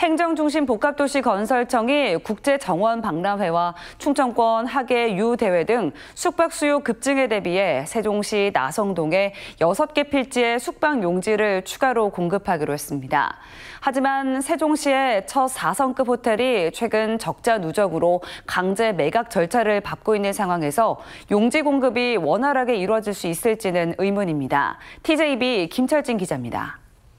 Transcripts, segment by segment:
행정중심 복합도시 건설청이 국제정원 박람회와 충청권 학예 유대회 등 숙박 수요 급증에 대비해 세종시 나성동에 6개 필지의 숙박 용지를 추가로 공급하기로 했습니다. 하지만 세종시의 첫 4성급 호텔이 최근 적자 누적으로 강제 매각 절차를 밟고 있는 상황에서 용지 공급이 원활하게 이루어질 수 있을지는 의문입니다. TJB 김철진 기자입니다.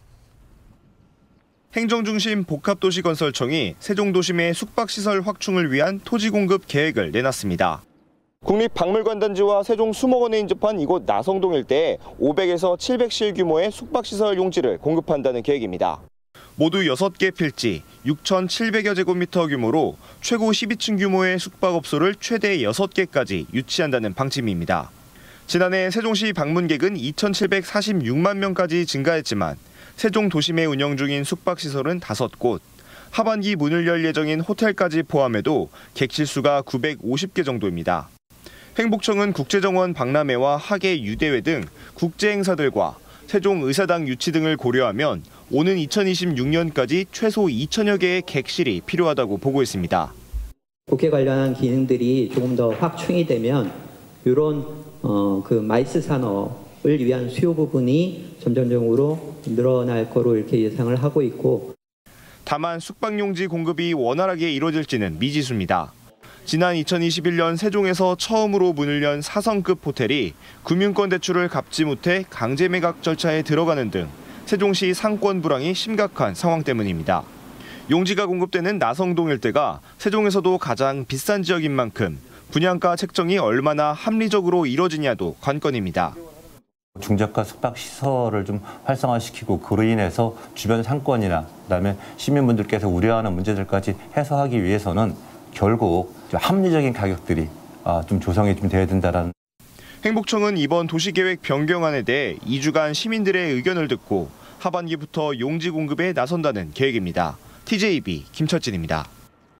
행정중심 복합도시건설청이 세종도심의 숙박시설 확충을 위한 토지 공급 계획을 내놨습니다. 국립박물관단지와 세종수목원에 인접한 이곳 나성동 일대에 500에서 700실 규모의 숙박시설 용지를 공급한다는 계획입니다. 모두 6개 필지, 6,700여 제곱미터 규모로 최고 12층 규모의 숙박업소를 최대 6개까지 유치한다는 방침입니다. 지난해 세종시 방문객은 2,746만 명까지 증가했지만 세종 도심에 운영 중인 숙박시설은 5곳, 하반기 문을 열 예정인 호텔까지 포함해도 객실 수가 950개 정도입니다. 행복청은 국제정원 박람회와 학예 유대회 등 국제행사들과 세종의사당 유치 등을 고려하면 오는 2026년까지 최소 2천여 개의 객실이 필요하다고 보고했습니다. 국회 관련한 기능들이 조금 더 확충이 되면 이런 마이스 산업을 위한 수요 부분이 점점적으로 늘어날 거로 이렇게 예상을 하고 있고. 다만 숙박용지 공급이 원활하게 이루어질지는 미지수입니다. 지난 2021년 세종에서 처음으로 문을 연 4성급 호텔이 금융권 대출을 갚지 못해 강제 매각 절차에 들어가는 등 세종시 상권 불황이 심각한 상황 때문입니다. 용지가 공급되는 나성동 일대가 세종에서도 가장 비싼 지역인 만큼 분양가 책정이 얼마나 합리적으로 이뤄지냐도 관건입니다. 중저가 숙박시설을 좀 활성화시키고 그로 인해서 주변 상권이나 그다음에 시민분들께서 우려하는 문제들까지 해소하기 위해서는 결국 좀 합리적인 가격들이 좀 조성이 좀 돼야 된다라는. 행복청은 이번 도시계획 변경안에 대해 2주간 시민들의 의견을 듣고 하반기부터 용지 공급에 나선다는 계획입니다. TJB 김철진입니다.